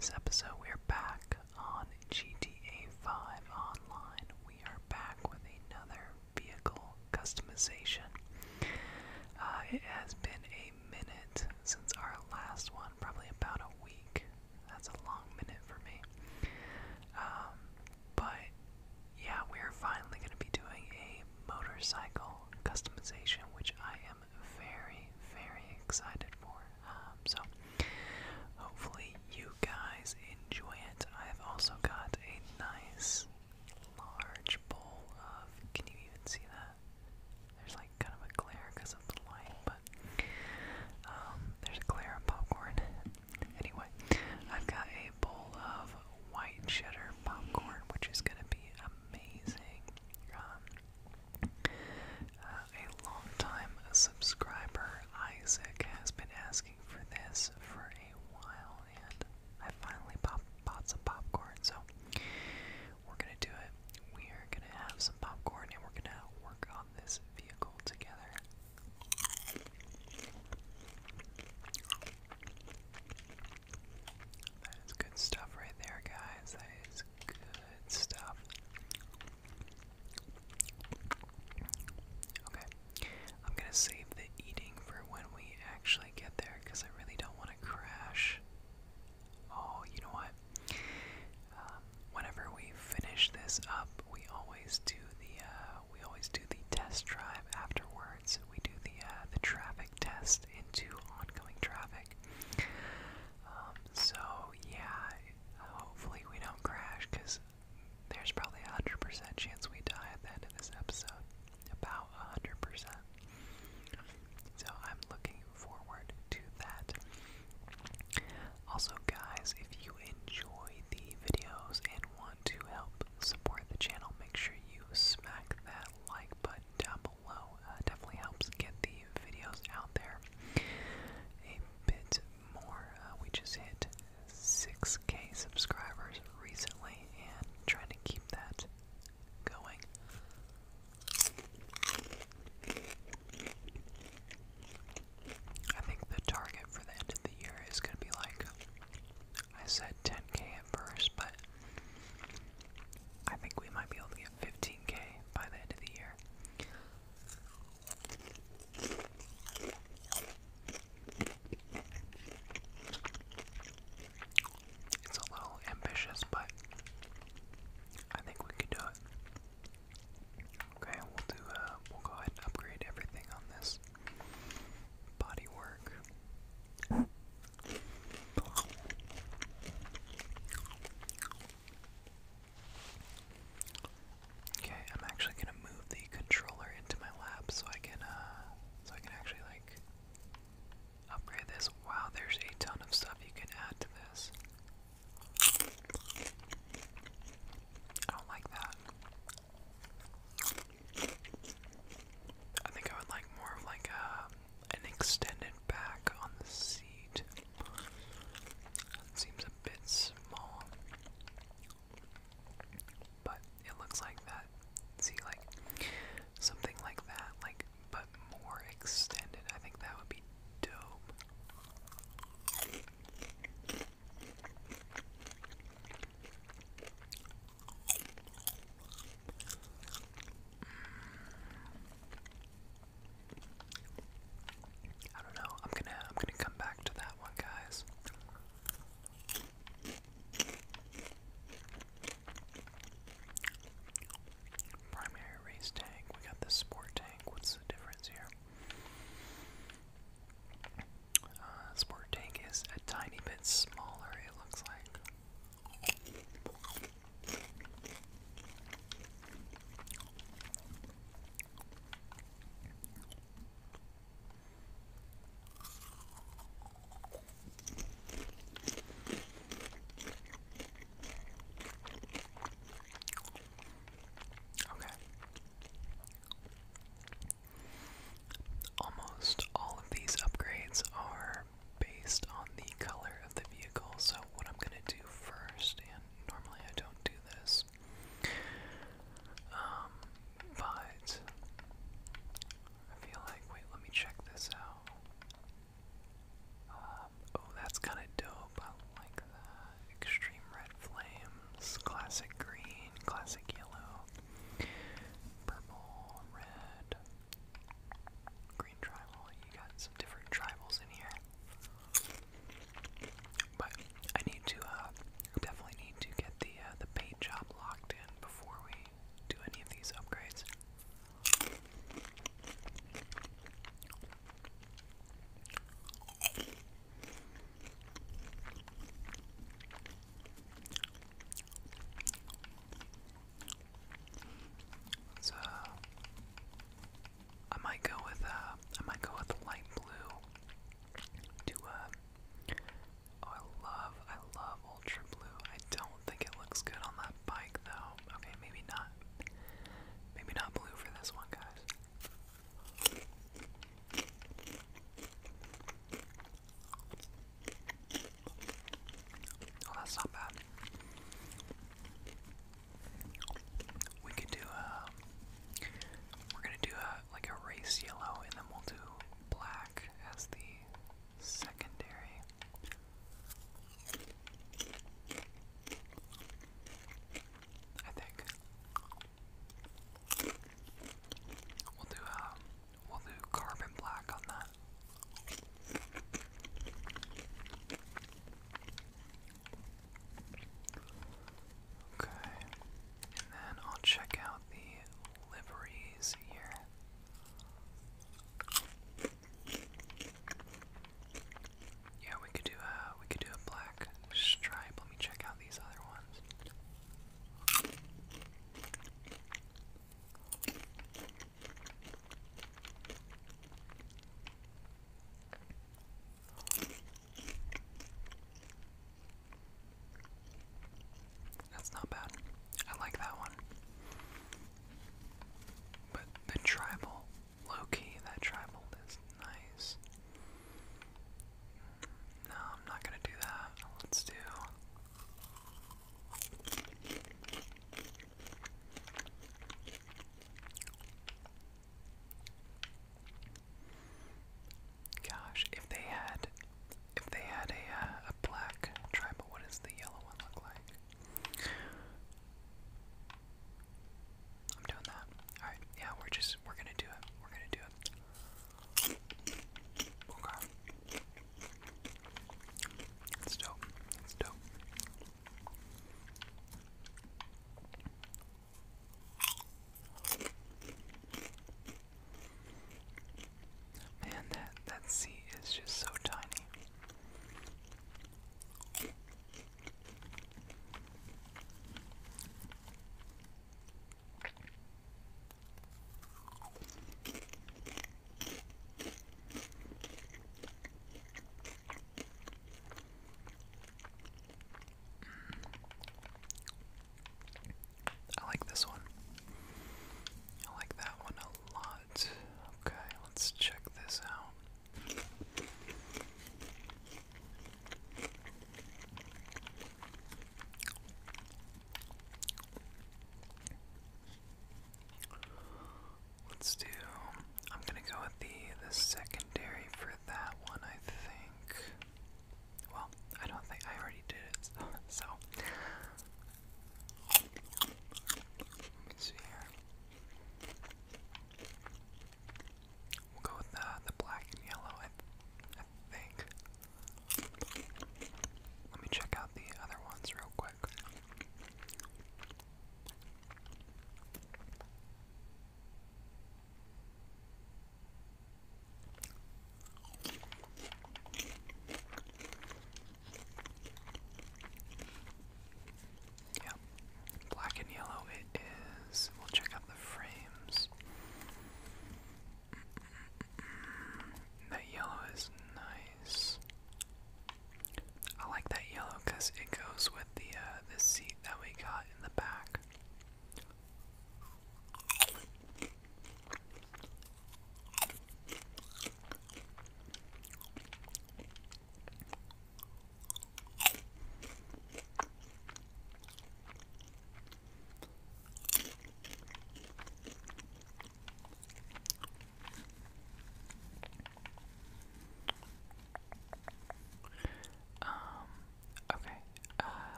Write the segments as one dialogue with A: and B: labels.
A: this episode, we're back on GTA 5 Online. We are back with another vehicle customization. It has been a minute since our last one, probably about a week. That's a long minute for me. But yeah, we're finally going to be doing a motorcycle customization, which I am very, very excited for. So hopefully you guys enjoy.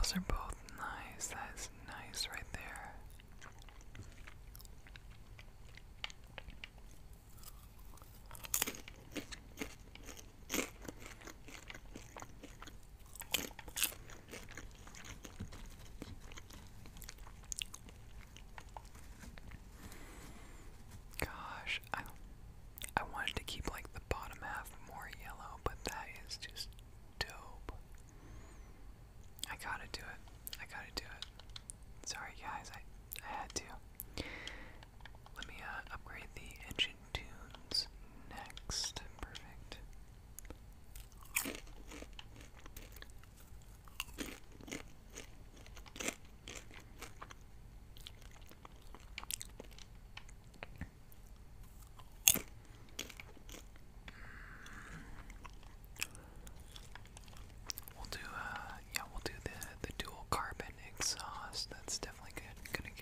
A: those are both nice. That's nice right there. Gosh, I wanted to keep like the bottom half more yellow, but that is just dope. I gotta do it. I gotta do it. Sorry guys, I had to. Let me upgrade the engine tunes next. Perfect. We'll do yeah, we'll do the dual carbon exhaust. That's definitely gonna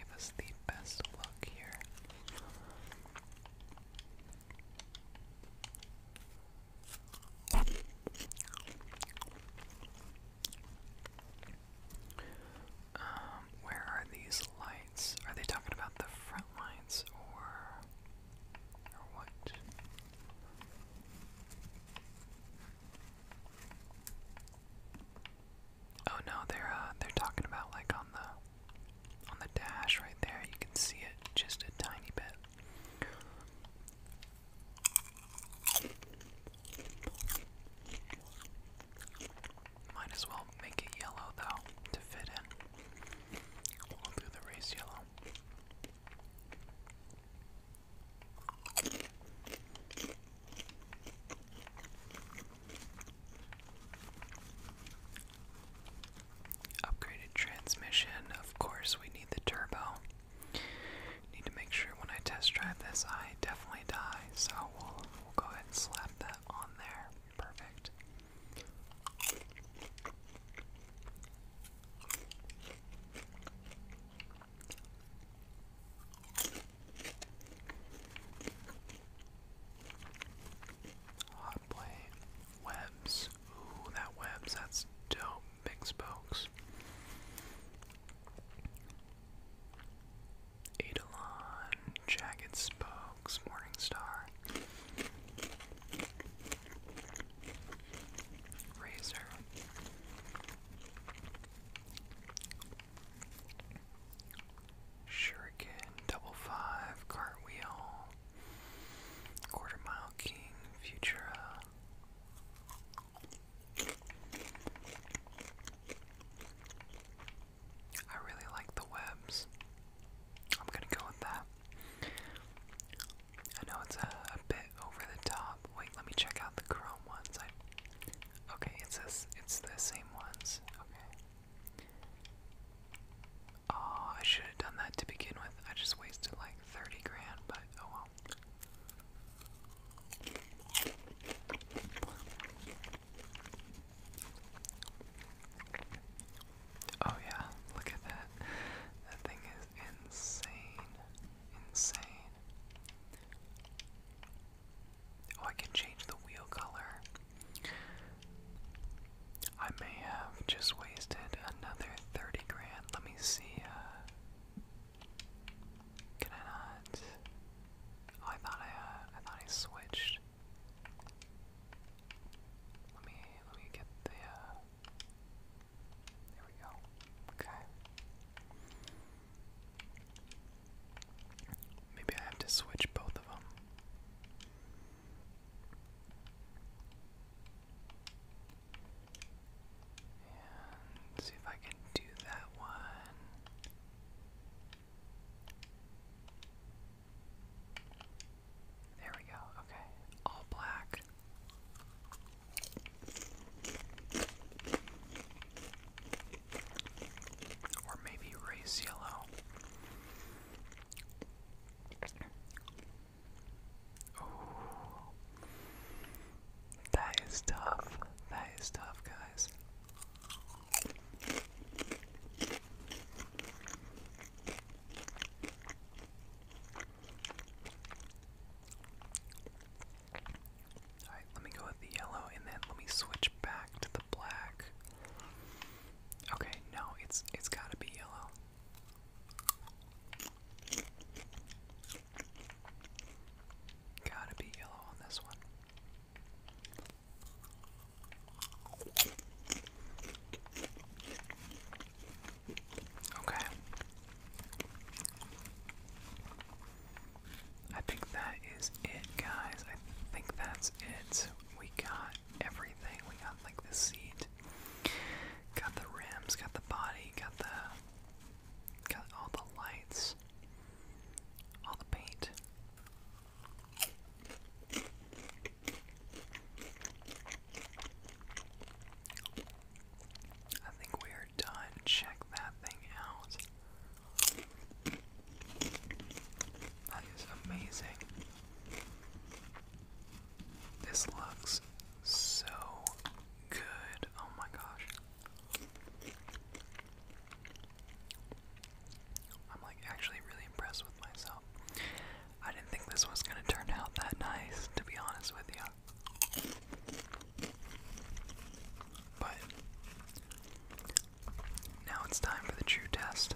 A: it's time for the true test.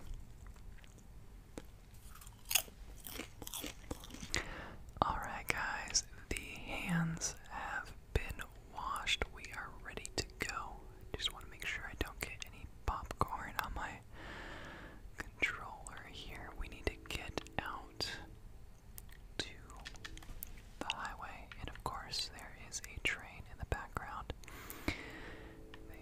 A: Alright, guys, the hands have been washed. We are ready to go. Just want to make sure I don't get any popcorn on my controller here. We need to get out to the highway, and of course, there is a train in the background. They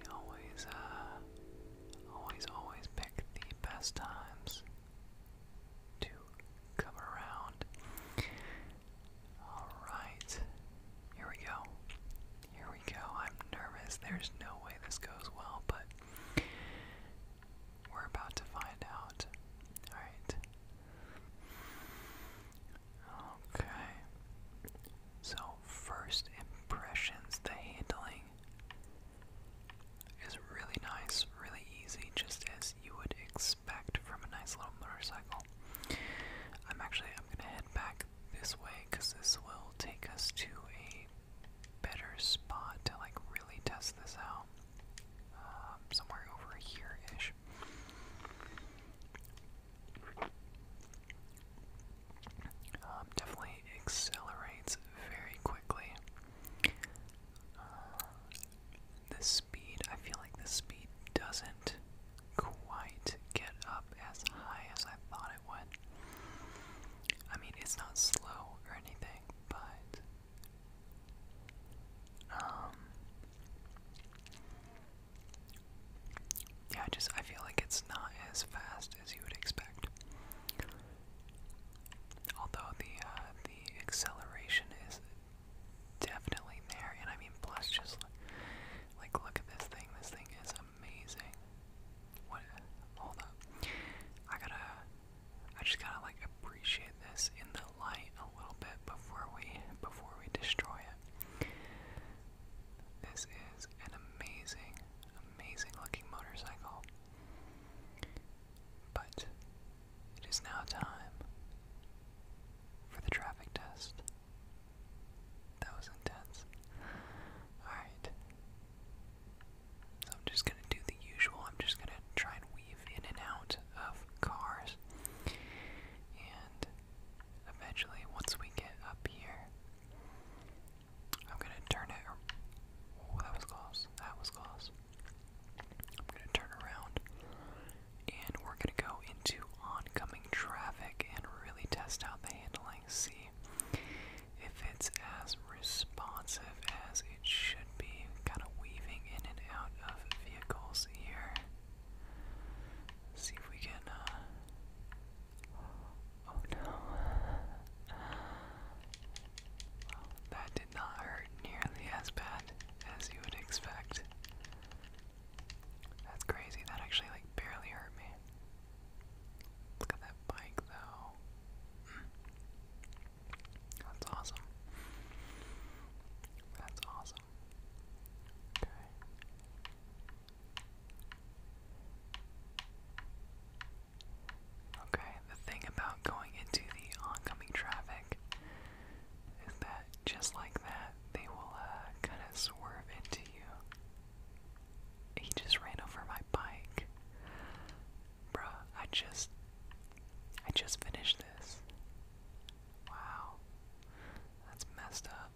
A: always pick the best times to come around. Alright, here we go. Here we go. I'm nervous. There's no way this goes well, but we're about to find out. Alright. Okay. So, first impressions, the handling is really nice, really easy, just as you would expect from a nice little motorcycle. I'm gonna head back this way because this will take us to a better spot to like really test this out. Somewhere over here-ish. Definitely accelerates very quickly. The speed, I feel like the speed doesn't quite get up as high as I thought it would. I mean, it's not slow or anything, but yeah, I feel like it's not as fast as you would expect. Although the acceleration is definitely there, and I mean, plus just like look at this thing. This thing is amazing. What? Hold up. I just gotta like appreciate this in the light a little bit before we destroy it. This is an amazing looking motorcycle. But it is now time for the traffic test. That was intense. Alright. So I'm just gonna do the usual. I'm just gonna try and weave in and out of cars. And eventually, once we get up here, I'm gonna turn it. Oh, that was close. That was close. I'm gonna turn around, and we're gonna go into oncoming traffic and really test out the handling. See if it's as responsive as it should be. Kind of weaving in and out of vehicles here. See if we can. Oh no. Well, that did not hurt nearly as bad as you would expect. That's crazy. That actually like barely hurt me. Look at that bike though. That's awesome. That's awesome. Okay. Okay, the thing about going into the oncoming traffic is that just like that, they will kind of swerve into you. He just ran over my bike. Bruh, I just finished this. Wow. That's messed up.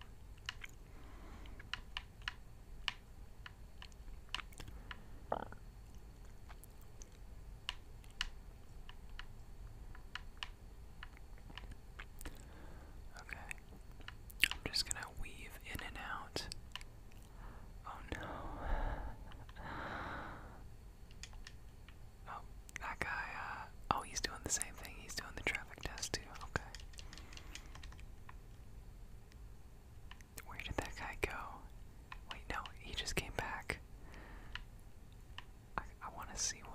A: Okay. I'm just gonna weave in and out. Oh no. Oh, that guy, oh, he's doing the same thing. He's doing the traffic test too. Okay. Where did that guy go? Wait, no, he just came back. I want to see